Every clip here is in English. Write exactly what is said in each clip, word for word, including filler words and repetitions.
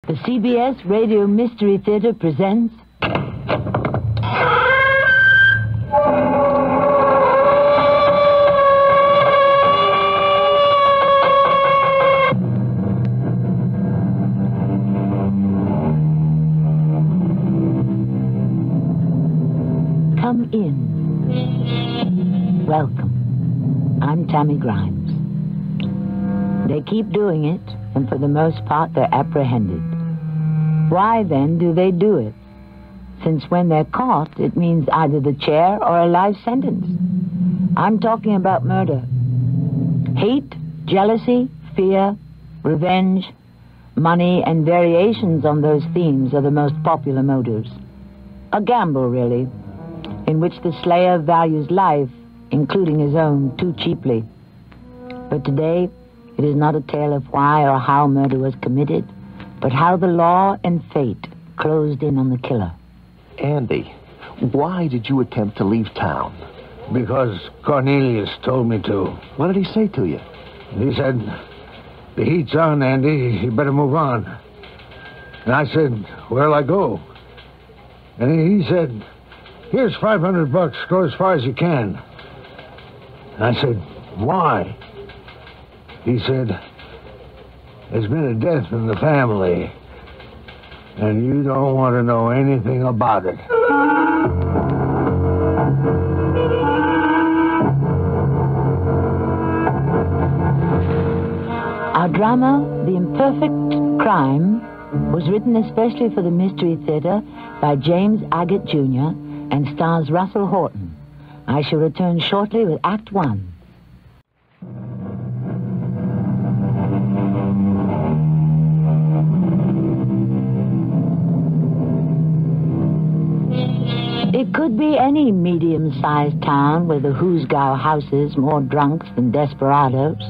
The C B S Radio Mystery Theater presents... Come in. Welcome. I'm Tammy Grimes. They keep doing it, and for the most part they're apprehended. Why, then, do they do it? Since when they're caught, it means either the chair or a life sentence. I'm talking about murder. Hate, jealousy, fear, revenge, money, and variations on those themes are the most popular motives. A gamble, really, in which the slayer values life, including his own, too cheaply. But today, it is not a tale of why or how murder was committed, but how the law and fate closed in on the killer. Andy, why did you attempt to leave town? Because Cornelius told me to. What did he say to you? He said, the heat's on, Andy. You better move on. And I said, where'll I go? And he said, here's five hundred bucks. Go as far as you can. And I said, why? He said, there's been a death in the family, and you don't want to know anything about it. Our drama, The Imperfect Crime, was written especially for the Mystery Theater by James Agate Junior and stars Russell Horton. I shall return shortly with Act One. It could be any medium-sized town where the Hoosgow houses more drunks than desperados.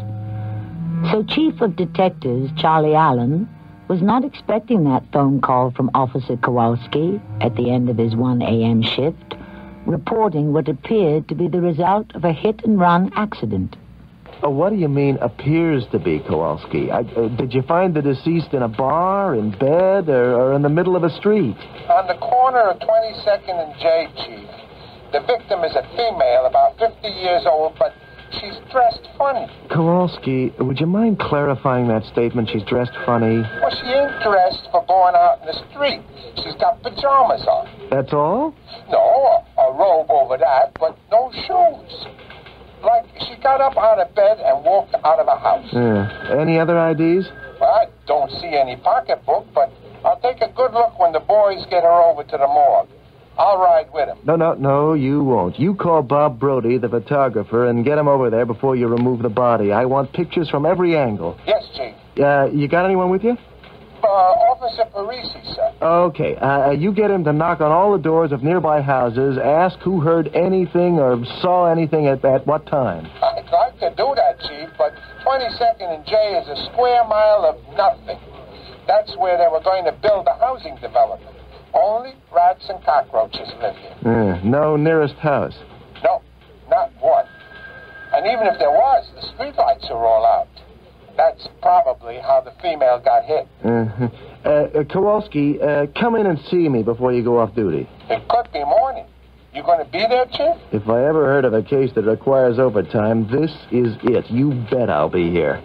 So Chief of Detectives Charlie Allen was not expecting that phone call from Officer Kowalski at the end of his one a.m. shift, reporting what appeared to be the result of a hit-and-run accident. Oh, what do you mean, appears to be, Kowalski? I, uh, did you find the deceased in a bar, in bed, or, or in the middle of a street? On the corner of twenty-second and J, Chief. The victim is a female, about fifty years old, but she's dressed funny. Kowalski, would you mind clarifying that statement, she's dressed funny? Well, she ain't dressed for going out in the street. She's got pajamas on. That's all? No, a, a robe over that, but no shoes. Like, she got up out of bed and walked out of the house. Yeah. Any other I Ds? Well, I don't see any pocketbook, but I'll take a good look when the boys get her over to the morgue. I'll ride with him. No, no, no, you won't. You call Bob Brody, the photographer, and get him over there before you remove the body. I want pictures from every angle. Yes, Chief. Uh, you got anyone with you? Uh, Officer Parisi, sir. Okay, uh, you get him to knock on all the doors of nearby houses, ask who heard anything or saw anything at, at what time. I'd like to do that, Chief, but twenty-second and J is a square mile of nothing. That's where they were going to build a housing development. Only rats and cockroaches live here. Uh, no nearest house. No, not one. And even if there was, the streetlights are all out. That's probably how the female got hit. Uh-huh. Uh, uh, Kowalski, uh, come in and see me before you go off duty. It could be morning. You going to be there, Chief? If I ever heard of a case that requires overtime, this is it. You bet I'll be here.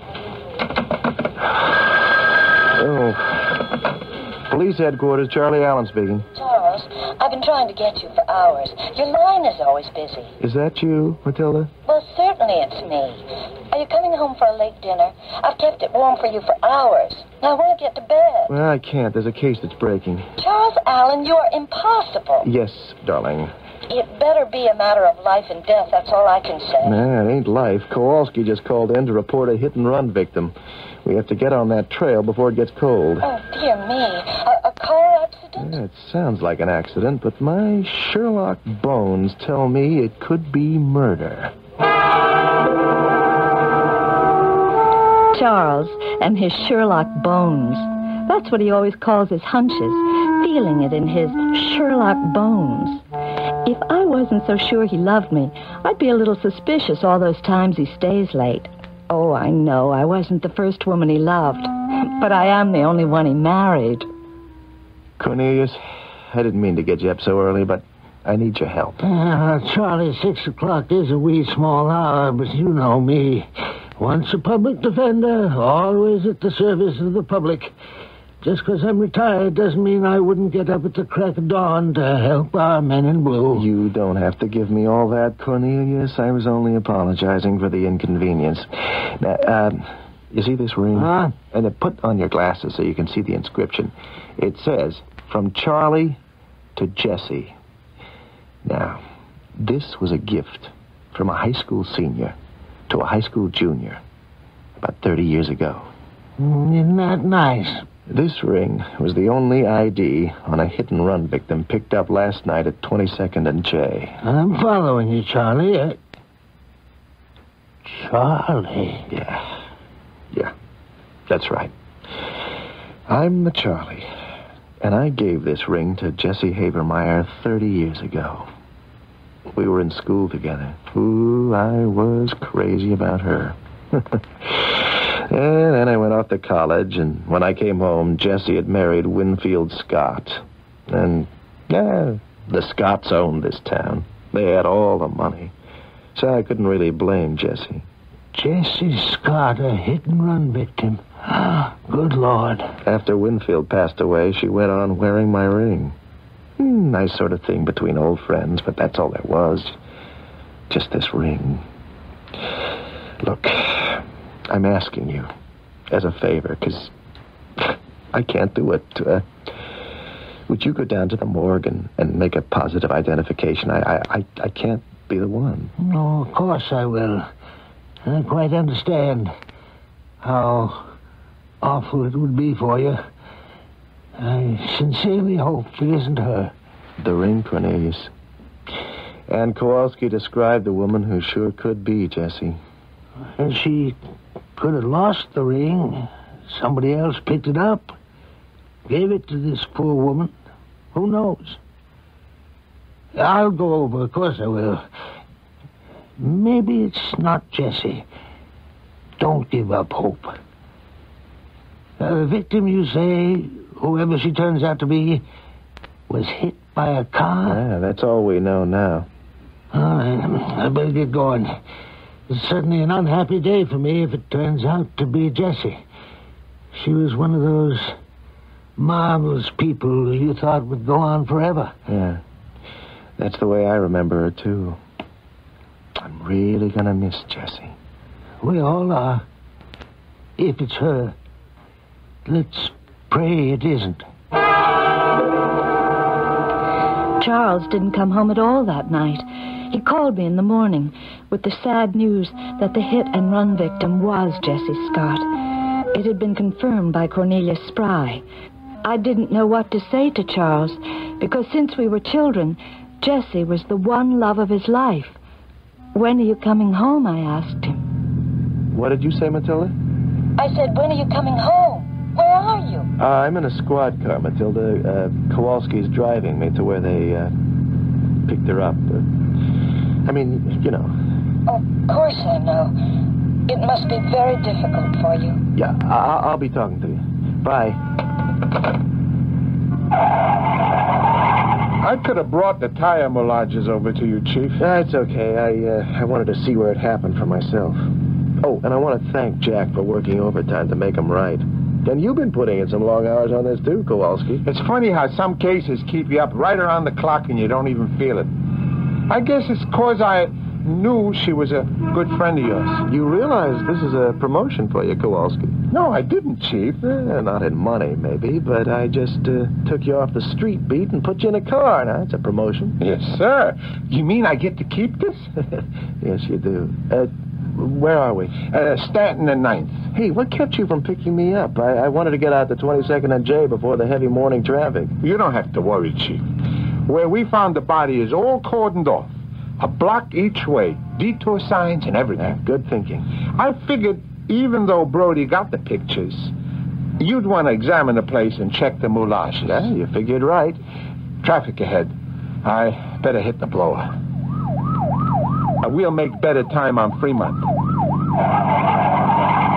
Oh. Police headquarters, Charlie Allen speaking. Charles, I've been trying to get you for hours. Your line is always busy. Is that you, Matilda? Well, certainly it's me. Are you coming home for a late dinner? I've kept it warm for you for hours. Now I want to get to bed. Well, I can't. There's a case that's breaking. Charles Allen, you're impossible. Yes, darling. It better be a matter of life and death. That's all I can say. Nah, it ain't life. Kowalski just called in to report a hit-and-run victim. We have to get on that trail before it gets cold. Oh, dear me. A, a car accident? Yeah, it sounds like an accident, but my Sherlock bones tell me it could be murder. Charles and his Sherlock bones. That's what he always calls his hunches, feeling it in his Sherlock bones. If I wasn't so sure he loved me, I'd be a little suspicious all those times he stays late. Oh, I know, I wasn't the first woman he loved. But I am the only one he married. Cornelius, I didn't mean to get you up so early, but I need your help. Uh, Charlie, six o'clock is a wee small hour, but you know me. Once a public defender, always at the service of the public. Just because I'm retired doesn't mean I wouldn't get up at the crack of dawn to help our men in blue. You don't have to give me all that, Cornelius. I was only apologizing for the inconvenience. Now, uh, you see this ring? Huh? And uh, put on your glasses so you can see the inscription. It says, from Charlie to Jesse. Now, this was a gift from a high school senior to a high school junior about thirty years ago. Isn't that nice? This ring was the only I D on a hit-and-run victim picked up last night at twenty-second and J. I'm following you, Charlie. Uh, Charlie? Yeah. Yeah. That's right. I'm the Charlie. And I gave this ring to Jessie Habermeyer thirty years ago. We were in school together. Ooh, I was crazy about her. And then I went off to college, and when I came home, Jessie had married Winfield Scott. And, yeah, the Scotts owned this town. They had all the money. So I couldn't really blame Jessie. Jesse Scott, a hit-and-run victim. Good Lord. After Winfield passed away, she went on wearing my ring. Hmm, nice sort of thing between old friends, but that's all there was. Just this ring. Look, I'm asking you as a favor, because I can't do it. Uh, would you go down to the morgue and, and make a positive identification? I, I, I can't be the one. No, of course I will. I quite understand how awful it would be for you. I sincerely hope it isn't her. The ring, Cornelius. And Kowalski described a woman who sure could be, Jessie. And she could have lost the ring. Somebody else picked it up, gave it to this poor woman. Who knows? I'll go over, of course I will. Maybe it's not Jessie. Don't give up hope. The victim, you say, whoever she turns out to be, was hit by a car? Yeah, that's all we know now. All right, I better get going. It's certainly an unhappy day for me if it turns out to be Jessie. She was one of those marvelous people you thought would go on forever. Yeah, that's the way I remember her, too. I'm really gonna miss Jessie. We all are. If it's her, let's pray it isn't. Charles didn't come home at all that night. He called me in the morning with the sad news that the hit-and-run victim was Jessie Scott. It had been confirmed by Cornelius Spry. I didn't know what to say to Charles, because since we were children, Jessie was the one love of his life. When are you coming home, I asked him. What did you say, Matilda? I said, when are you coming home? Where are you? Uh, I'm in a squad car, Matilda. Uh, Kowalski's driving me to where they uh, picked her up. Uh, I mean, you know. Of course I know. It must be very difficult for you. Yeah, I- I'll be talking to you. Bye. I could have brought the tire moulages over to you, Chief. That's okay. I uh, I wanted to see where it happened for myself. Oh, and I want to thank Jack for working overtime to make them right. And you've been putting in some long hours on this, too, Kowalski. It's funny how some cases keep you up right around the clock and you don't even feel it. I guess it's because I knew she was a good friend of yours. You realize this is a promotion for you, Kowalski. No, I didn't, Chief. Eh, not in money, maybe, but I just uh, took you off the street beat and put you in a car. Now, that's a promotion. Yes, sir. You mean I get to keep this? Yes, you do. Uh, where are we? Uh, Stanton and Ninth. Hey, what kept you from picking me up? I, I wanted to get out to twenty-second and J before the heavy morning traffic. You don't have to worry, Chief. Where we found the body is all cordoned off. A block each way. Detour signs and everything. Yeah, good thinking. I figured even though Brody got the pictures, you'd want to examine the place and check the moulages. Yeah, you figured right. Traffic ahead. I better hit the blower. Uh, we'll make better time on Fremont. You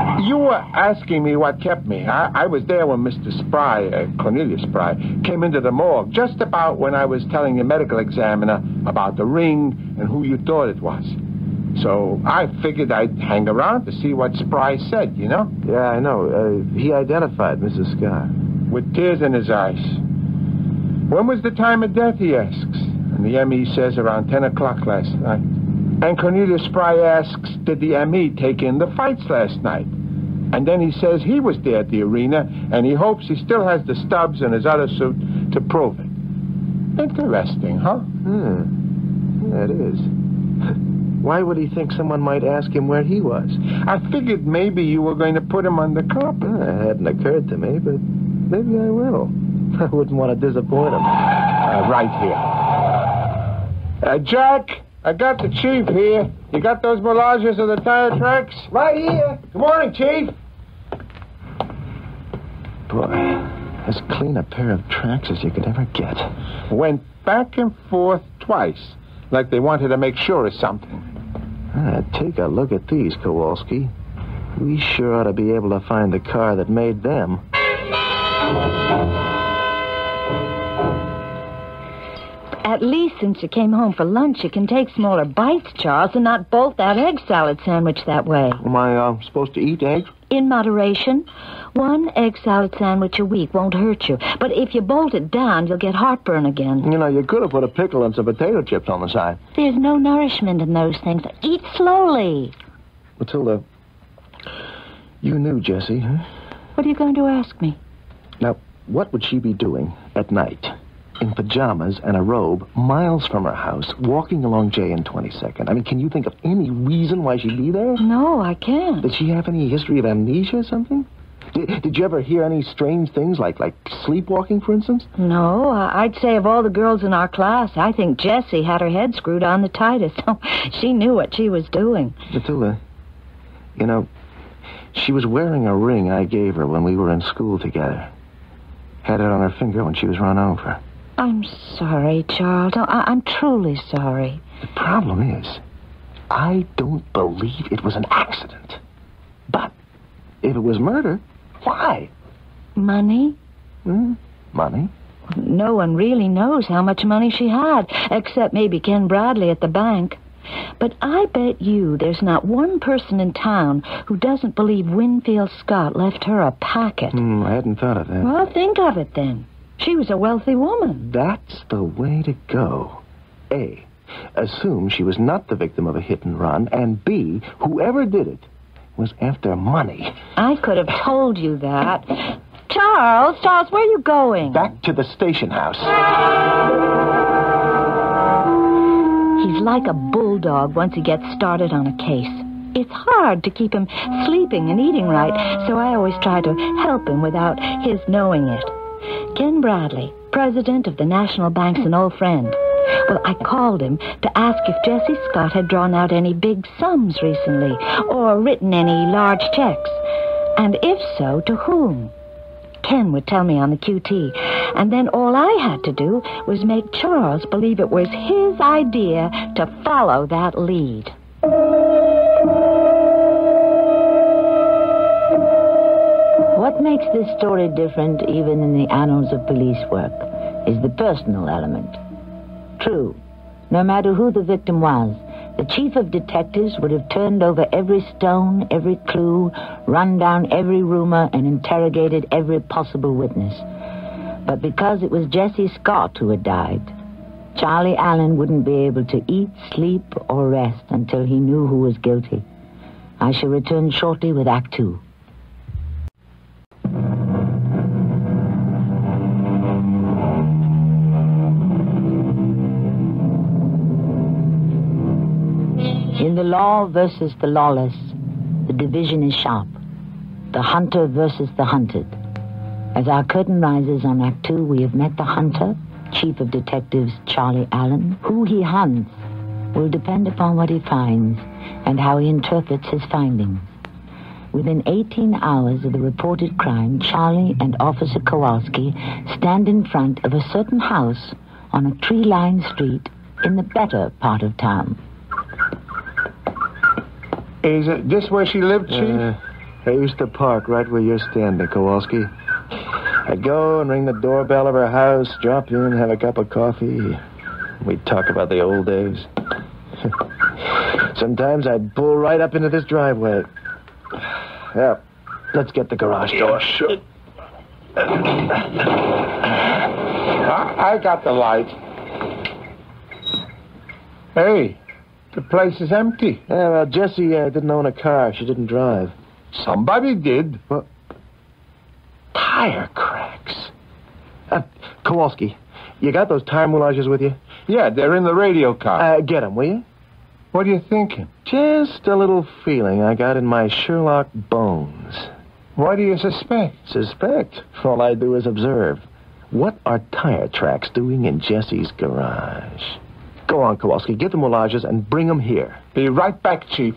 were asking me what kept me. I, I was there when Mister Spry, uh, Cornelius Spry, came into the morgue just about when I was telling the medical examiner about the ring and who you thought it was. So I figured I'd hang around to see what Spry said, you know? Yeah, I know. Uh, he identified Missus Scott. With tears in his eyes. When was the time of death, he asks. And the M E says around ten o'clock last night. And Cornelius Spry asks, did the M E take in the fights last night? And then he says he was there at the arena, and he hopes he still has the stubs in his other suit to prove it. Interesting, huh? Hmm. Yeah, it is. Why would he think someone might ask him where he was? I figured maybe you were going to put him on the carpet. Uh, it hadn't occurred to me, but maybe I will. I wouldn't want to disappoint him. Uh, right here. Uh, Jack, I got the chief here. You got those moulages of the tire tracks? Right here. Good morning, Chief. Boy, as clean a pair of tracks as you could ever get. Went back and forth twice, like they wanted to make sure of something. Ah, take a look at these, Kowalski. We sure ought to be able to find the car that made them. At least since you came home for lunch, you can take smaller bites, Charles, and not bolt that egg salad sandwich that way. Am I uh, supposed to eat eggs? In moderation. One egg salad sandwich a week won't hurt you. But if you bolt it down, you'll get heartburn again. You know, you could have put a pickle and some potato chips on the side. There's no nourishment in those things. Eat slowly. Matilda, you knew Jessie, huh? What are you going to ask me? Now, what would she be doing at night? In pajamas and a robe, miles from her house, walking along J and twenty-second. I mean, can you think of any reason why she'd be there? No, I can't. Did she have any history of amnesia or something? Did, did you ever hear any strange things, like, like sleepwalking, for instance? No, I'd say of all the girls in our class, I think Jessie had her head screwed on the tightest. She knew what she was doing. Matilda, you know, she was wearing a ring I gave her when we were in school together. Had it on her finger when she was run over. I'm sorry, Charles. I- I'm truly sorry. The problem is, I don't believe it was an accident. But if it was murder, why? Money? Hmm? Money? No one really knows how much money she had, except maybe Ken Bradley at the bank. But I bet you there's not one person in town who doesn't believe Winfield Scott left her a packet. Hmm, I hadn't thought of that. Well, think of it then. She was a wealthy woman. That's the way to go. A, assume she was not the victim of a hit and run, and B, whoever did it was after money. I could have told you that. Charles, Charles, where are you going? Back to the station house. He's like a bulldog once he gets started on a case. It's hard to keep him sleeping and eating right, so I always try to help him without his knowing it. Ken Bradley, president of the National Bank's an old friend. Well, I called him to ask if Jessie Scott had drawn out any big sums recently, or written any large checks. And if so, to whom? Ken would tell me on the Q T, and then all I had to do was make Charles believe it was his idea to follow that lead. What makes this story different, even in the annals of police work, is the personal element. True, no matter who the victim was, the chief of detectives would have turned over every stone, every clue, run down every rumor, and interrogated every possible witness. But because it was Jessie Scott who had died, Charlie Allen wouldn't be able to eat, sleep, or rest until he knew who was guilty. I shall return shortly with Act Two. In the law versus the lawless, the division is sharp. The hunter versus the hunted. As our curtain rises on Act Two, we have met the hunter, Chief of Detectives Charlie Allen. Who he hunts will depend upon what he finds and how he interprets his findings. Within eighteen hours of the reported crime, Charlie and Officer Kowalski stand in front of a certain house on a tree-lined street in the better part of town. Is it this where she lived, Chief? Uh, I used to park right where you're standing, Kowalski. I'd go and ring the doorbell of her house, drop in, have a cup of coffee. We'd talk about the old days. Sometimes I'd pull right up into this driveway. Yeah, let's get the garage door. Yeah, sure. I, I got the light. Hey, the place is empty. Yeah, well, Jessie uh, didn't own a car. She didn't drive. Somebody did. Well, tire cracks. Uh, Kowalski, you got those tire moulages with you? Yeah, they're in the radio car. Uh, get them, will you? What are you thinking? Just a little feeling I got in my Sherlock bones. What do you suspect? Suspect? All I do is observe. What are tire tracks doing in Jessie's garage? Go on, Kowalski. Get the moulages and bring them here. Be right back, Chief.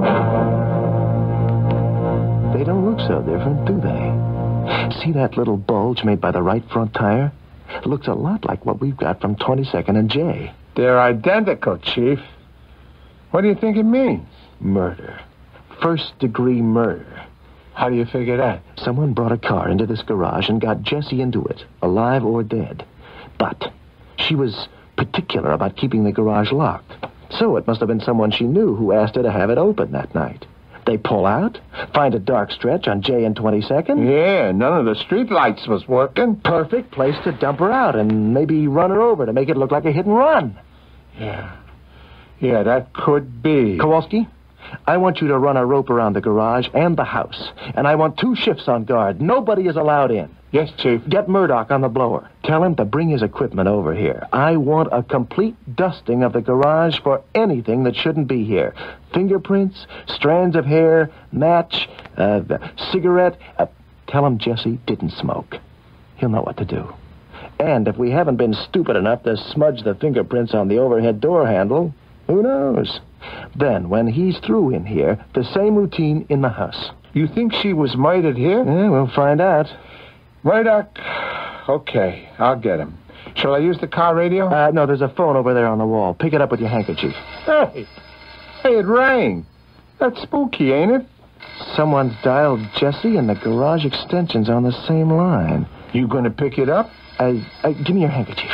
They don't look so different, do they? See that little bulge made by the right front tire? It looks a lot like what we've got from twenty-second and J. They're identical, Chief. What do you think it means? Murder. First-degree murder. How do you figure that? Someone brought a car into this garage and got Jessie into it, alive or dead. But she was particular about keeping the garage locked. So it must have been someone she knew who asked her to have it open that night. They pull out, find a dark stretch on J and twenty-second. Yeah, none of the street lights was working. Perfect place to dump her out and maybe run her over to make it look like a hit and run. Yeah. Yeah, that could be. Kowalski, I want you to run a rope around the garage and the house. And I want two shifts on guard. Nobody is allowed in. Yes, Chief. Get Murdoch on the blower. Tell him to bring his equipment over here. I want a complete dusting of the garage for anything that shouldn't be here. Fingerprints, strands of hair, match, uh, cigarette. Uh, tell him Jessie didn't smoke. He'll know what to do. And if we haven't been stupid enough to smudge the fingerprints on the overhead door handle, who knows? Then, when he's through in here, the same routine in the house. You think she was murdered here? Yeah, we'll find out. Murdoch. Okay, I'll get him. Shall I use the car radio? Uh, no, there's a phone over there on the wall. Pick it up with your handkerchief. Hey, hey, it rang. That's spooky, ain't it? Someone's dialed Jessie and the garage extensions on the same line. You gonna pick it up? Uh, uh, give me your handkerchief.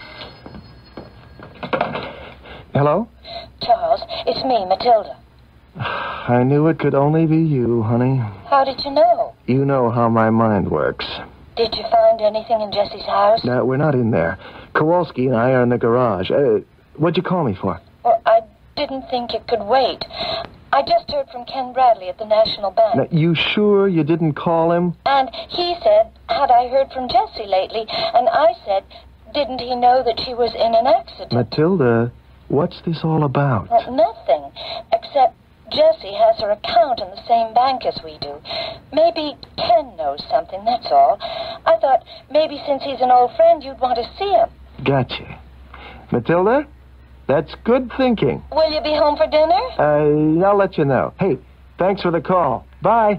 Hello? Charles, it's me, Matilda. I knew it could only be you, honey. How did you know? You know how my mind works. Did you find anything in Jessie's house? No, we're not in there. Kowalski and I are in the garage. Uh, what'd you call me for? Well, I didn't think it could wait. I just heard from Ken Bradley at the National Bank. Now, you sure you didn't call him? And he said, had I heard from Jessie lately? And I said, didn't he know that she was in an accident? Matilda, what's this all about? Well, nothing, except Jessie has her account in the same bank as we do. Maybe Ken knows something, that's all. I thought maybe since he's an old friend, you'd want to see him. Gotcha. Matilda, that's good thinking. Will you be home for dinner? Uh, I'll let you know. Hey, thanks for the call. Bye.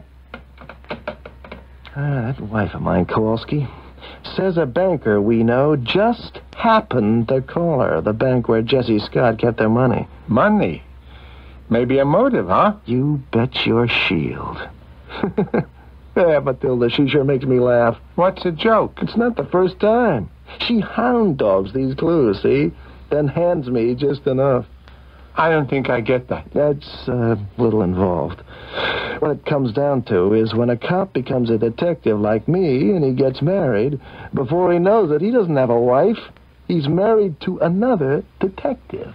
Ah, that wife of mine, Kowalski, says a banker we know just happened to call her, the bank where Jessie Scott kept their money. Money? Maybe a motive, huh? You bet your shield. Yeah, Matilda, she sure makes me laugh. What's a joke? It's not the first time. She hound dogs these clues, see? Then hands me just enough. I don't think I get that. That's uh, a little involved. What it comes down to is when a cop becomes a detective like me and he gets married, before he knows it, he doesn't have a wife. He's married to another detective.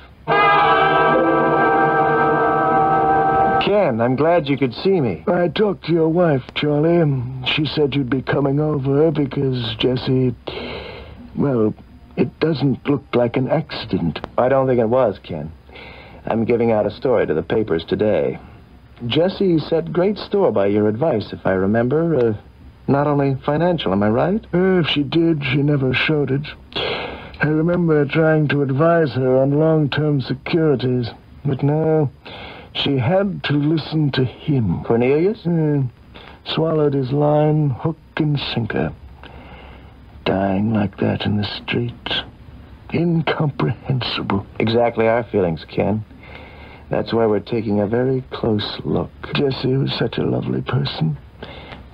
Ken, I'm glad you could see me. I talked to your wife, Charlie. She said you'd be coming over because Jessie... Well, it doesn't look like an accident. I don't think it was, Ken. I'm giving out a story to the papers today. Jessie set great store by your advice, if I remember. Uh, not only financial, am I right? Uh, if she did, she never showed it. I remember trying to advise her on long-term securities. But no, she had to listen to him. Cornelius? Uh, swallowed his line, hook and sinker. Dying like that in the street. Incomprehensible. Exactly our feelings, Ken. That's why we're taking a very close look. Jessie was such a lovely person.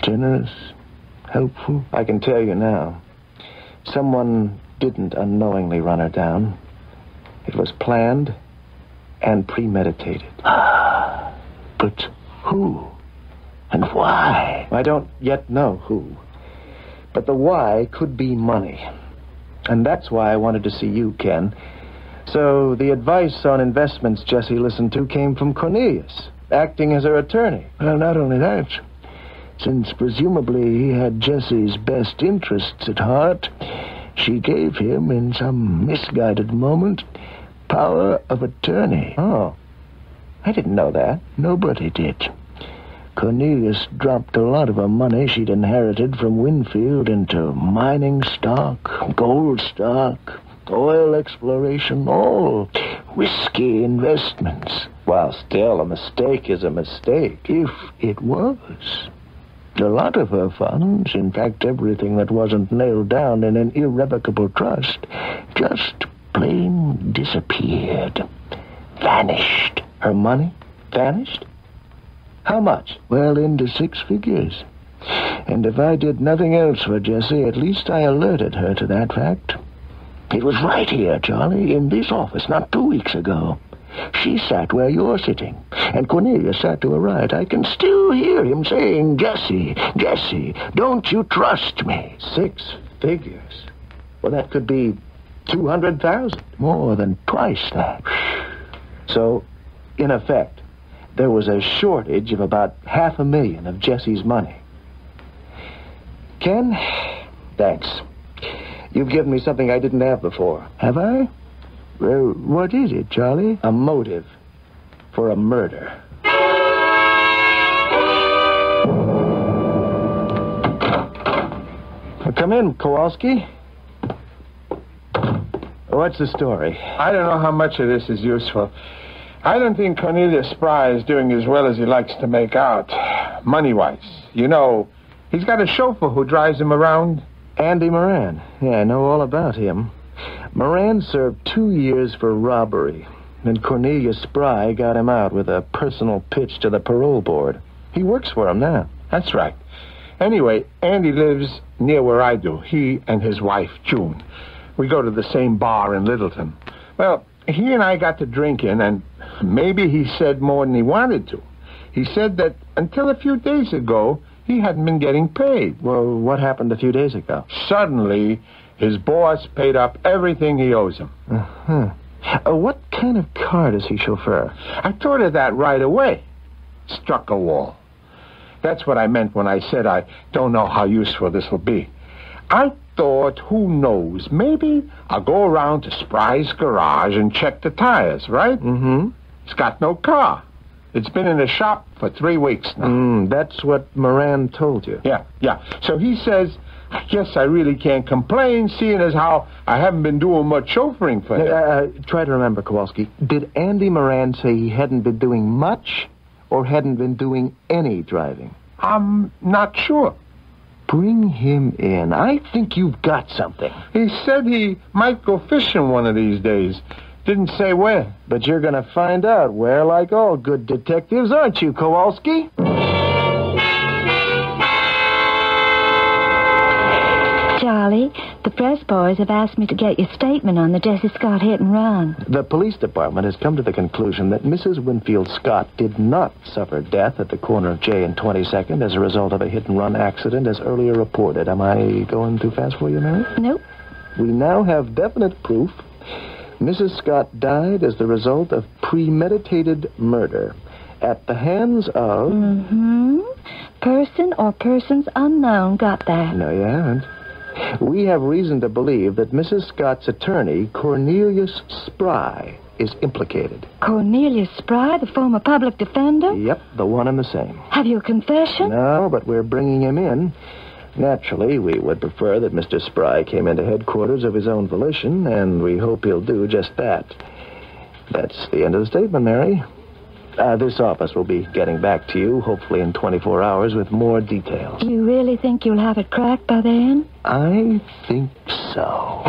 generous, helpful. I can tell you now, someone didn't unknowingly run her down. It was planned and premeditated. Ah, but who? And why? I don't yet know who. But the why could be money. And that's why I wanted to see you, Ken. So the advice on investments Jessie listened to came from Cornelius, acting as her attorney. Well, not only that, since presumably he had Jessie's best interests at heart, she gave him, in some misguided moment, power of attorney. Oh, I didn't know that. Nobody did. Cornelius dropped a lot of her money she'd inherited from Winfield into mining stock, gold stock, oil exploration, all risky investments. Well, still, a mistake is a mistake. If it was. A lot of her funds, in fact, everything that wasn't nailed down in an irrevocable trust, just plain disappeared. Vanished. Her money vanished? How much? Well, into six figures. And if I did nothing else for Jessie, at least I alerted her to that fact. It was right here, Charlie, in this office, not two weeks ago. She sat where you're sitting, and Cornelius sat to her right. I can still hear him saying, Jessie, Jessie, don't you trust me? Six figures? Well, that could be two hundred thousand. More than twice that. So, in effect, there was a shortage of about half a million of Jessie's money. Ken, thanks. You've given me something I didn't have before. Have I? Well, what is it, Charlie? A motive for a murder. Well, come in, Kowalski. What's the story? I don't know how much of this is useful. I don't think Cornelius Spry is doing as well as he likes to make out, money-wise. You know, he's got a chauffeur who drives him around. Andy Moran. Yeah, I know all about him. Moran served two years for robbery, and Cornelius Spry got him out with a personal pitch to the parole board. He works for him now. That's right. Anyway, Andy lives near where I do, he and his wife, June. We go to the same bar in Littleton. Well, he and I got to drinking, and maybe he said more than he wanted to. He said that until a few days ago, he hadn't been getting paid. Well, what happened a few days ago? Suddenly, his boss paid up everything he owes him. Uh-huh. Uh, what kind of car does he chauffeur? I thought of that right away. Struck a wall. That's what I meant when I said I don't know how useful this will be. I thought, who knows, maybe I'll go around to Spry's garage and check the tires, right? Mm-hmm. He's got no car. It's been in the shop for three weeks now. Mm, that's what Moran told you. Yeah, yeah. So he says, I guess I really can't complain, seeing as how I haven't been doing much chauffeuring for him. Uh, uh, try to remember, Kowalski. Did Andy Moran say he hadn't been doing much or hadn't been doing any driving? I'm not sure. Bring him in. I think you've got something. He said he might go fishing one of these days. Didn't say where. But you're going to find out where, like all good detectives, aren't you, Kowalski? Charlie, the press boys have asked me to get your statement on the Jessie Scott hit and run. The police department has come to the conclusion that Missus Winfield Scott did not suffer death at the corner of J and twenty-second as a result of a hit-and-run accident as earlier reported. Am I going too fast for you, Mary? Nope. We now have definite proof Missus Scott died as the result of premeditated murder at the hands of... Mm-hmm. Person or persons unknown. Got that. No, you haven't. We have reason to believe that Missus Scott's attorney, Cornelius Spry, is implicated. Cornelius Spry, the former public defender? Yep, the one and the same. Have you a confession? No, but we're bringing him in. Naturally, we would prefer that Mister Spry came into headquarters of his own volition, and we hope he'll do just that. That's the end of the statement, Mary. Uh, this office will be getting back to you, hopefully in twenty-four hours, with more details. You really think you'll have it cracked by then? I think so.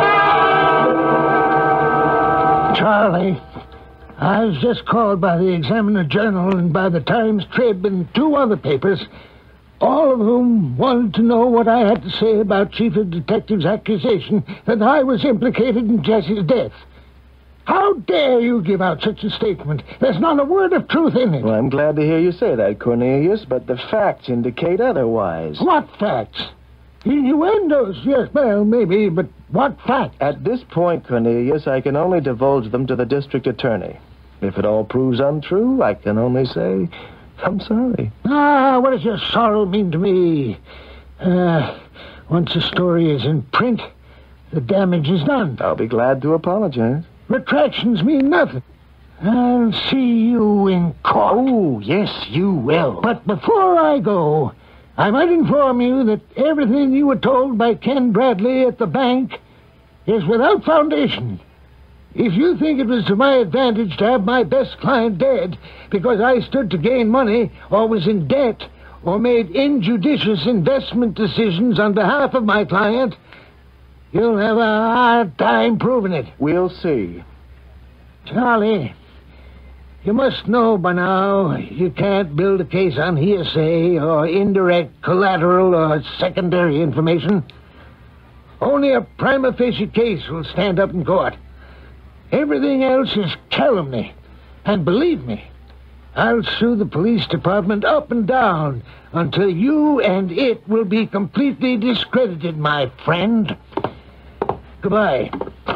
Charlie, I was just called by the Examiner Journal and by the Times Trib and two other papers all of whom wanted to know what I had to say about Chief of Detective's accusation that I was implicated in Jesse's death. How dare you give out such a statement? There's not a word of truth in it. Well, I'm glad to hear you say that, Cornelius, but the facts indicate otherwise. What facts? Innuendos, yes, well, maybe, but what facts? At this point, Cornelius, I can only divulge them to the district attorney. If it all proves untrue, I can only say, I'm sorry. Ah, what does your sorrow mean to me? Uh, once a story is in print, the damage is done. I'll be glad to apologize. Retractions mean nothing. I'll see you in court. Oh, yes, you will. But before I go, I might inform you that everything you were told by Ken Bradley at the bank is without foundation. If you think it was to my advantage to have my best client dead because I stood to gain money or was in debt or made injudicious investment decisions on behalf of my client, you'll have a hard time proving it. We'll see. Charlie, you must know by now you can't build a case on hearsay or indirect collateral or secondary information. Only a prima facie case will stand up in court. Everything else is calumny. And believe me, I'll sue the police department up and down until you and it will be completely discredited, my friend. Goodbye.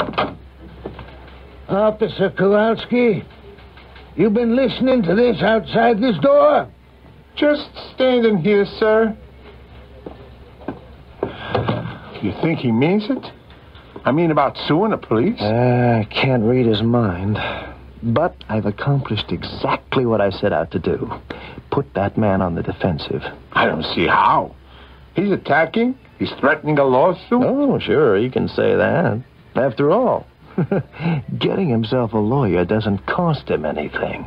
Officer Kowalski, you been listening to this outside this door? Just standing here, sir. You think he means it? I mean about suing the police? Uh, I can't read his mind. But I've accomplished exactly what I set out to do. Put that man on the defensive. I don't see how. He's attacking. He's threatening a lawsuit. Oh, sure, you can say that. After all, getting himself a lawyer doesn't cost him anything.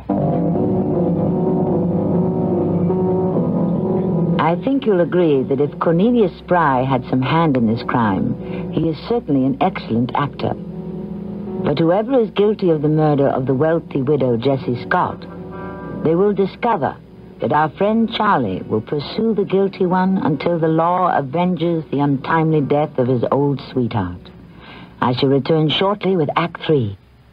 I think you'll agree that if Cornelius Spry had some hand in this crime, he is certainly an excellent actor. But whoever is guilty of the murder of the wealthy widow Jessie Scott, they will discover that our friend Charlie will pursue the guilty one until the law avenges the untimely death of his old sweetheart. I shall return shortly with Act Three.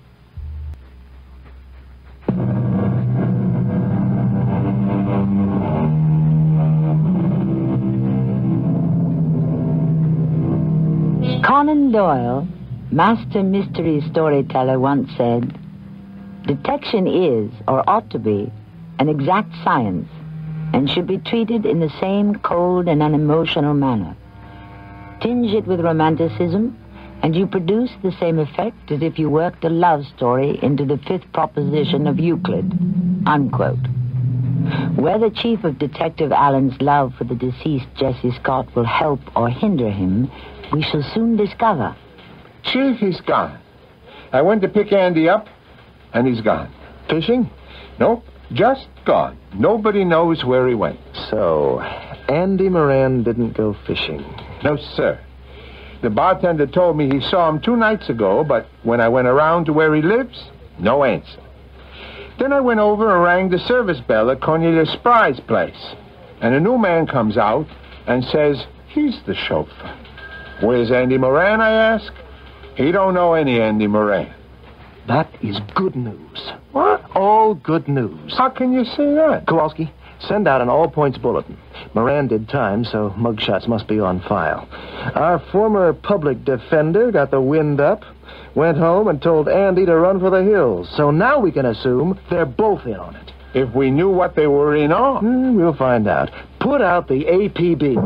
Conan Doyle, master mystery storyteller, once said, "Detection is, or ought to be, an exact science, and should be treated in the same cold and unemotional manner. Tinge it with romanticism, and you produce the same effect as if you worked a love story into the fifth proposition of Euclid." Unquote. Whether Chief of Detective Allen's love for the deceased Jessie Scott will help or hinder him, we shall soon discover. Chief, he's gone. I went to pick Andy up, and he's gone. Fishing? Nope, just gone. Nobody knows where he went. So, Andy Moran didn't go fishing. No, sir. The bartender told me he saw him two nights ago, but when I went around to where he lives, no answer. Then I went over and rang the service bell at Cornelius Spry's place, and a new man comes out and says he's the chauffeur. Where's Andy Moran, I ask? He don't know any Andy Moran. That is good news. What? All good news. How can you say that? Kowalski, send out an all-points bulletin. Moran did time, so mugshots must be on file. Our former public defender got the wind up, went home and told Andy to run for the hills. So now we can assume they're both in on it. If we knew what they were in on. Mm, we'll find out. Put out the A P B.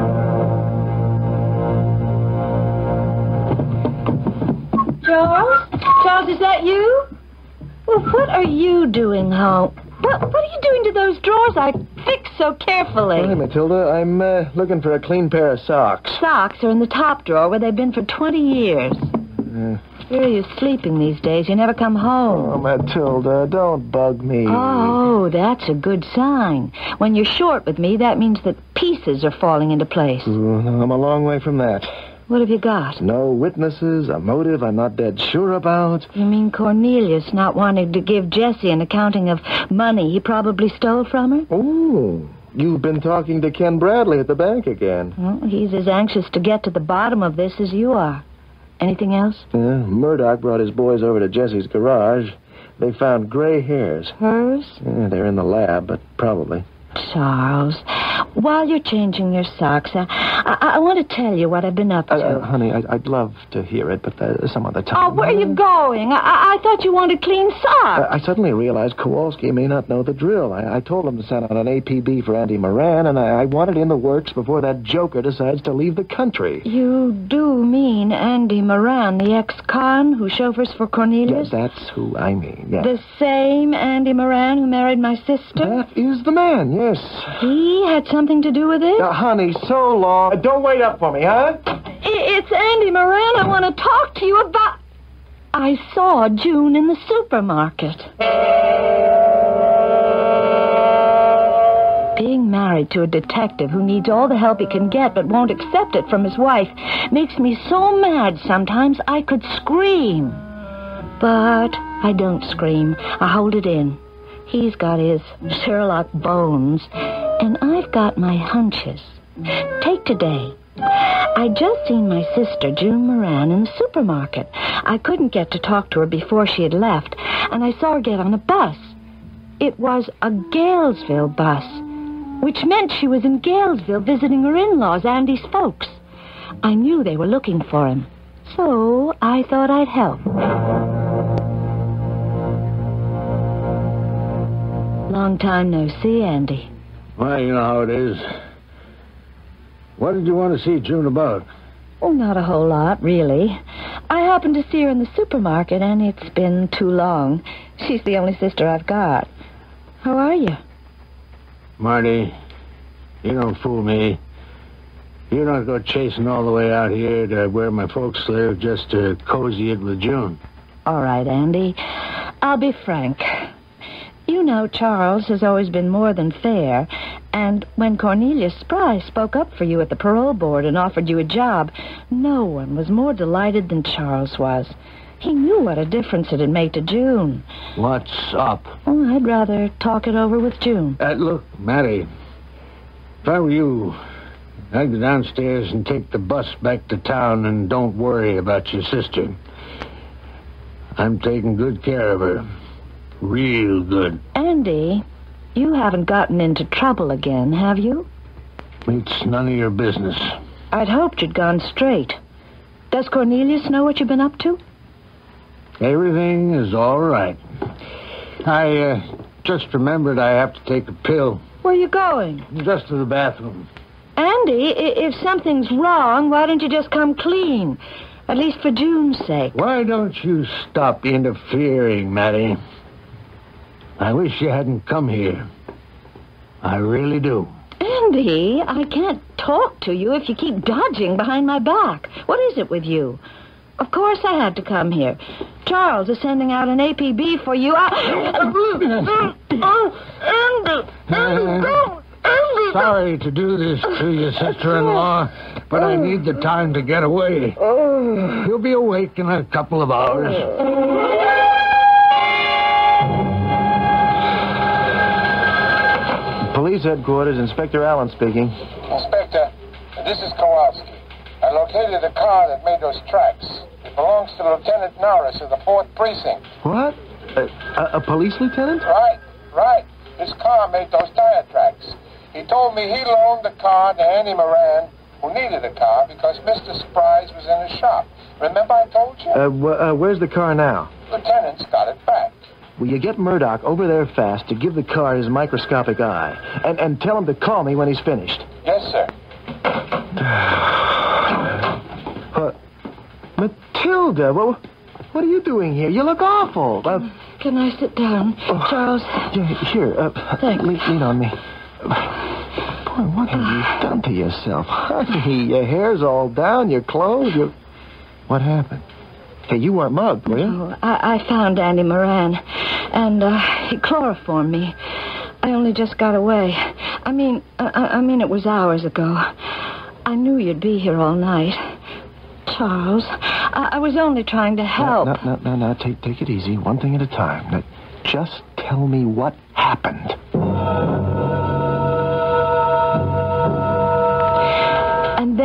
Charles? Charles, is that you? Well, what are you doing home? What, what are you doing to those drawers I fixed so carefully? Hey, Matilda, I'm uh, looking for a clean pair of socks. Socks are in the top drawer where they've been for twenty years. Uh, Where are you sleeping these days? You never come home. oh, Matilda, don't bug me. Oh, that's a good sign. When you're short with me, that means that pieces are falling into place. Ooh, I'm a long way from that. What have you got? No witnesses, a motive I'm not dead sure about. You mean Cornelius not wanting to give Jessie an accounting of money he probably stole from her? Oh, you've been talking to Ken Bradley at the bank again. Well, he's as anxious to get to the bottom of this as you are. Anything else? Yeah, Murdoch brought his boys over to Jesse's garage. They found gray hairs. Hers? Yeah, they're in the lab, but probably. Charles, while you're changing your socks, I, I, I want to tell you what I've been up to. Uh, uh, honey, I, I'd love to hear it, but uh, some other time. Oh, where are you going? I, I thought you wanted clean socks. Uh, I suddenly realized Kowalski may not know the drill. I, I told him to send out an A P B for Andy Moran, and I, I want it in the works before that joker decides to leave the country. You do mean Andy Moran, the ex-con who chauffeurs for Cornelius? Yeah, that's who I mean, yes. The same Andy Moran who married my sister? That is the man, yes. He had something to do with it? Now, honey, so long. Uh, don't wait up for me, huh? It's Andy Moran. I want to talk to you about... I saw June in the supermarket. Being married to a detective who needs all the help he can get but won't accept it from his wife makes me so mad sometimes I could scream. But I don't scream. I hold it in. He's got his Sherlock bones, and I've got my hunches. Take today. I'd just seen my sister, June Moran, in the supermarket. I couldn't get to talk to her before she had left, and I saw her get on a bus. It was a Galesville bus, which meant she was in Galesville visiting her in-laws, Andy's folks. I knew they were looking for him, so I thought I'd help. Long time no see, Andy. Well, you know how it is. What did you want to see June about? Oh, not a whole lot, really. I happened to see her in the supermarket, and it's been too long. She's the only sister I've got. How are you? Marty, you don't fool me. You don't go chasing all the way out here to where my folks live just to cozy it with June. All right, Andy. I'll be frank. You know Charles has always been more than fair, and when Cornelius Spry spoke up for you at the parole board and offered you a job, no one was more delighted than Charles was. He knew what a difference it'd make to June. What's up? Oh, I'd rather talk it over with June. Uh, look, Matty, if I were you, I'd go downstairs and take the bus back to town and don't worry about your sister. I'm taking good care of her. Real good. Andy, you haven't gotten into trouble again, have you? It's none of your business. I'd hoped you'd gone straight. Does Cornelius know what you've been up to? Everything is all right. I uh, just remembered I have to take a pill. Where are you going? Just to the bathroom. Andy, i- if something's wrong, why don't you just come clean? At least for June's sake. Why don't you stop interfering, Matty? I wish you hadn't come here. I really do. Andy, I can't talk to you if you keep dodging behind my back. What is it with you? Of course I had to come here. Charles is sending out an A P B for you. I... Andy! Andy, don't! Andy! Sorry to do this to you, sister-in-law, but I need the time to get away. You'll be awake in a couple of hours. Police headquarters, Inspector Allen speaking. Inspector, this is Kowalski. I located the car that made those tracks. It belongs to Lieutenant Norris of the fourth Precinct. What? A, a, a police lieutenant? Right, right. His car made those tire tracks. He told me he loaned the car to Andy Moran, who needed a car because Mister Spry's was in his shop. Remember I told you? Uh, wh- uh, where's the car now? Lieutenant's got it back. Will you get Murdoch over there fast to give the car his microscopic eye? And, and tell him to call me when he's finished. Yes, sir. uh, Matilda, what, what are you doing here? You look awful. Uh, Can I sit down, oh, Charles? Yeah, here, uh, Thanks. Lean, lean on me. Boy, what have you done to yourself? Honey, your hair's all down, your clothes, your... What happened? Hey, you weren't mugged, were you? Oh, I, I found Andy Moran, and uh, he chloroformed me. I only just got away. I mean, I, I mean, it was hours ago. I knew you'd be here all night. Charles, I, I was only trying to help. No, no, no, no, no. Take, take it easy, one thing at a time. Now, just tell me what happened.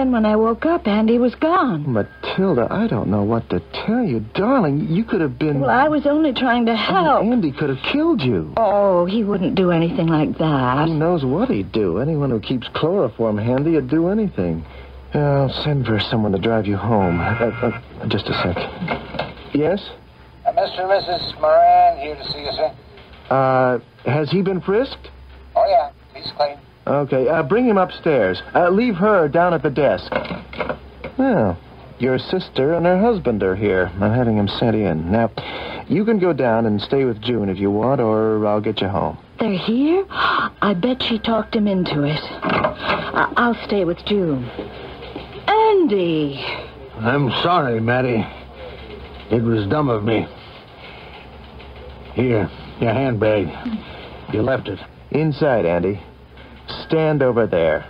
then when I woke up, Andy was gone. Matilda, I don't know what to tell you. Darling, you could have been... Well, I was only trying to help. Andy could have killed you. Oh, he wouldn't do anything like that. Who knows what he'd do? Anyone who keeps chloroform handy would do anything. I'll send for someone to drive you home. Uh, uh, just a sec. Yes? Uh, Mister and Missus Moran here to see you, sir. Uh, has he been frisked? Oh, yeah. He's clean. Okay, uh, bring him upstairs. Uh, leave her down at the desk. Well, your sister and her husband are here. I'm having them sent in. Now, you can go down and stay with June if you want, or I'll get you home. They're here? I bet she talked him into it. I- I'll stay with June. Andy! I'm sorry, Matty. It was dumb of me. Here, your handbag. You left it. Inside, Andy. Stand over there.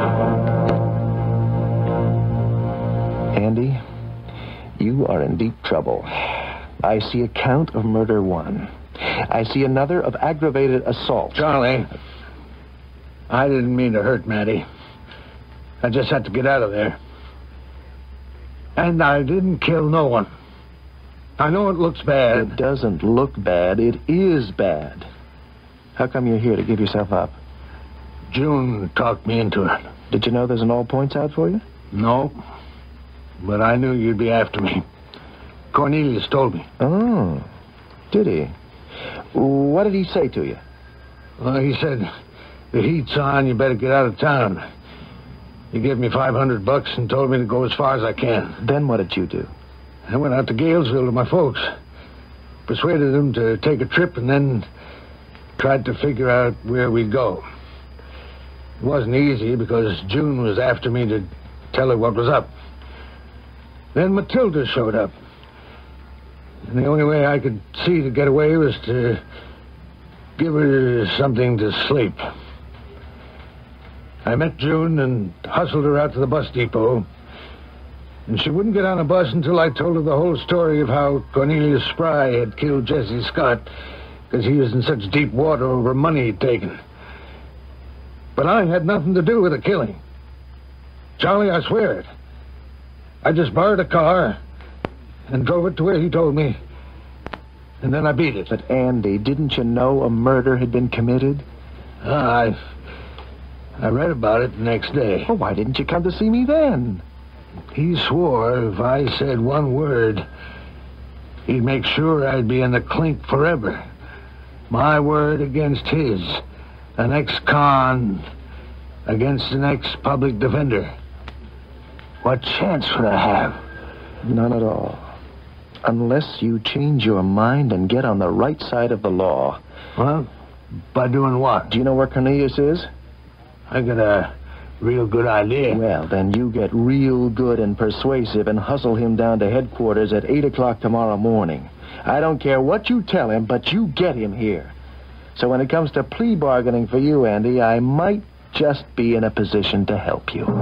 Andy, you are in deep trouble. I see a count of murder one. I see another of aggravated assault. Charlie, I didn't mean to hurt Matty. I just had to get out of there. And I didn't kill no one. I know it looks bad. It doesn't look bad. It is bad. How come you're here to give yourself up? June talked me into it. Did you know there's an all points out for you? No, but I knew you'd be after me. Cornelius told me. Oh, did he? What did he say to you? Well, he said, the heat's on, you better get out of town. He gave me five hundred bucks and told me to go as far as I can. Then what did you do? I went out to Galesville to my folks. Persuaded them to take a trip and then tried to figure out where we'd go. It wasn't easy because June was after me to tell her what was up. Then Matilda showed up. And the only way I could see to get away was to give her something to sleep. I met June and hustled her out to the bus depot. And she wouldn't get on a bus until I told her the whole story of how Cornelius Spry had killed Jesse Scott because he was in such deep water over money he'd taken. But I had nothing to do with the killing. Charlie, I swear it. I just borrowed a car and drove it to where he told me. And then I beat it. But, Andy, didn't you know a murder had been committed? Uh, I... I read about it the next day. Well, why didn't you come to see me then? He swore if I said one word, he'd make sure I'd be in the clink forever. My word against his. An ex-con against an ex-public defender. What chance would I have? None at all. Unless you change your mind and get on the right side of the law. Well, by doing what? Do you know where Cornelius is? I got a real good idea. Well, then you get real good and persuasive and hustle him down to headquarters at eight o'clock tomorrow morning. I don't care what you tell him, but you get him here. So when it comes to plea bargaining for you, Andy, I might just be in a position to help you.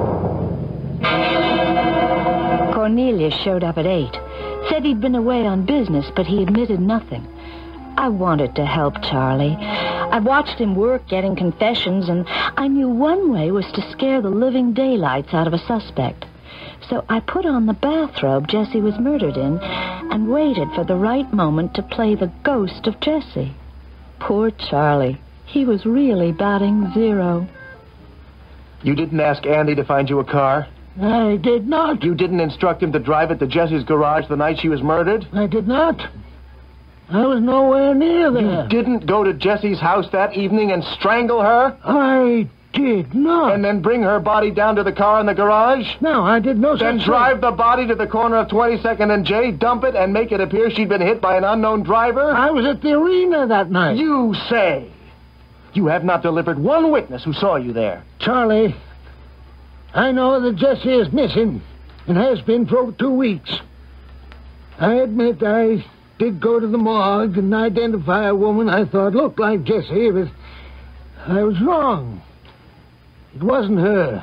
Cornelius showed up at eight. Said he'd been away on business, but he admitted nothing. I wanted to help Charlie. I'd watched him work getting confessions, and I knew one way was to scare the living daylights out of a suspect. So I put on the bathrobe Jesse was murdered in and waited for the right moment to play the ghost of Jesse. Poor Charlie. He was really batting zero. You didn't ask Andy to find you a car? I did not. You didn't instruct him to drive it to Jesse's garage the night she was murdered? I did not. I was nowhere near there. You didn't go to Jesse's house that evening and strangle her? I did not. And then bring her body down to the car in the garage? No, I did no such Then thing. drive the body to the corner of twenty-second and J, dump it, and make it appear she'd been hit by an unknown driver? I was at the arena that night. You say. You have not delivered one witness who saw you there. Charlie, I know that Jesse is missing and has been for over two weeks. I admit I did go to the morgue and identify a woman I thought looked like Jesse, but I was wrong. It wasn't her.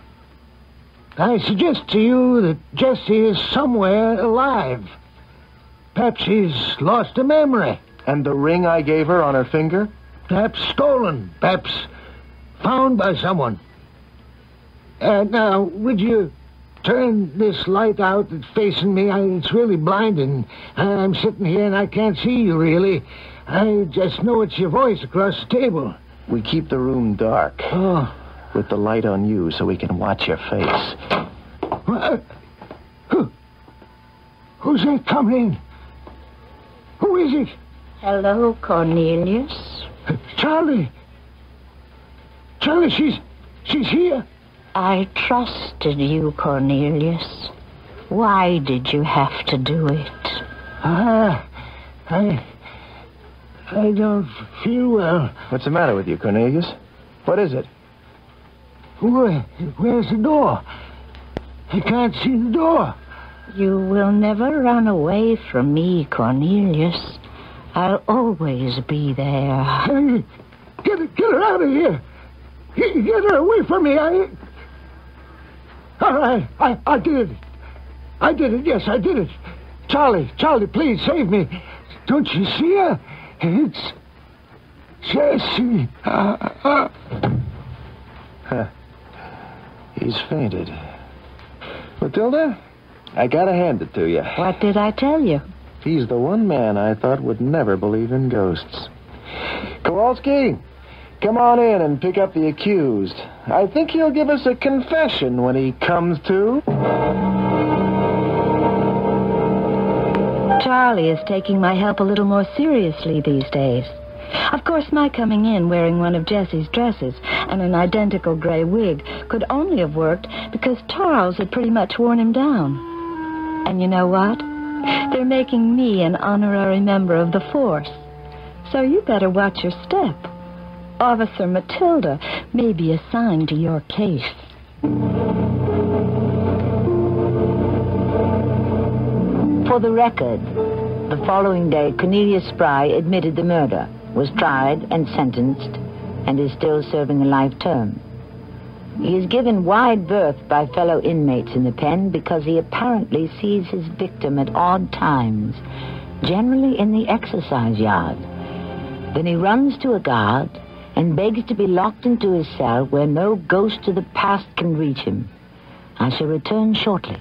I suggest to you that Jesse is somewhere alive. Perhaps she's lost her memory. And the ring I gave her on her finger? Perhaps stolen. Perhaps found by someone. Uh, now, would you turn this light out that's facing me? I, it's really blinding. I'm sitting here and I can't see you, really. I just know it's your voice across the table. We keep the room dark. Oh. With the light on you so we can watch your face. What? Who? Who's that coming in? Who is it? Hello, Cornelius. Charlie. Charlie, she's... she's here. I trusted you, Cornelius. Why did you have to do it? Ah, I... I don't feel well. What's the matter with you, Cornelius? What is it? Where, where's the door? I can't see the door. You will never run away from me, Cornelius. I'll always be there. Hey, get, her- get her out of here. Get get her away from me. I... All right, I, I did it. I did it, yes, I did it. Charlie, Charlie, please save me. Don't you see her? It's Jessie. Uh, uh. Huh. He's fainted. Matilda, I gotta hand it to you. What did I tell you? He's the one man I thought would never believe in ghosts. Kowalski, come on in and pick up the accused. I think he'll give us a confession when he comes to. Charlie is taking my help a little more seriously these days. Of course, my coming in wearing one of Jessie's dresses and an identical gray wig could only have worked because Charles had pretty much worn him down. And you know what? They're making me an honorary member of the force. So you better watch your step. Officer Matilda may be assigned to your case. For the record, the following day, Cornelius Spry admitted the murder, was tried and sentenced, and is still serving a life term. He is given wide berth by fellow inmates in the pen because he apparently sees his victim at odd times, generally in the exercise yard. Then he runs to a guard and begs to be locked into his cell where no ghost of the past can reach him. I shall return shortly.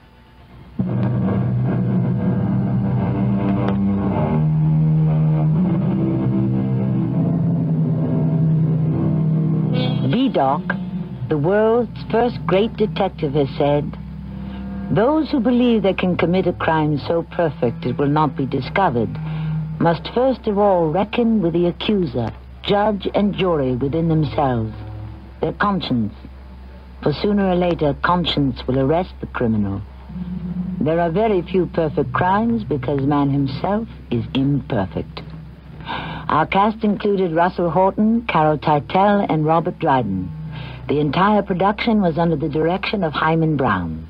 V-Doc, the world's first great detective, has said, those who believe they can commit a crime so perfect it will not be discovered must first of all reckon with the accuser, judge and jury within themselves, their conscience. For sooner or later, conscience will arrest the criminal. There are very few perfect crimes because man himself is imperfect. Our cast included Russell Horton, Carol Teitel, and Robert Dryden. The entire production was under the direction of Hyman Brown.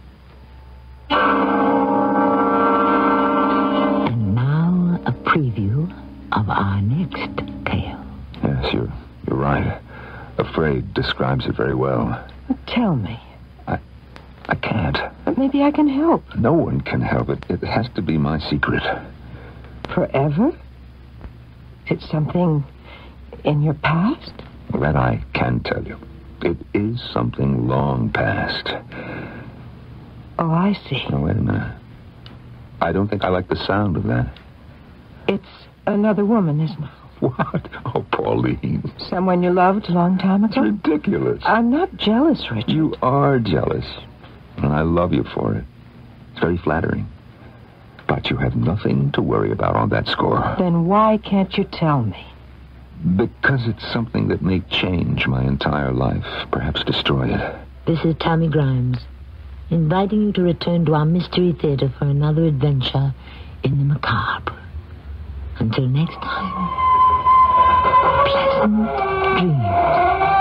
And now a preview of our next tale. Yes, you're, you're right. Afraid describes it very well. Tell me. I, I can't. But maybe I can help. No one can help it. It has to be my secret. Forever? It's something in your past? That I can tell you. It is something long past. Oh, I see. Now, wait a minute. I don't think I like the sound of that. It's another woman, isn't it? What? Oh, Pauline. Someone you loved a long time It's ago? ridiculous. I'm not jealous, Richard. You are jealous. And I love you for it. It's very flattering. But you have nothing to worry about on that score. Then why can't you tell me? Because it's something that may change my entire life, perhaps destroy it. This is Tammy Grimes, inviting you to return to our Mystery Theater for another adventure in the macabre. Until next time, pleasant dreams.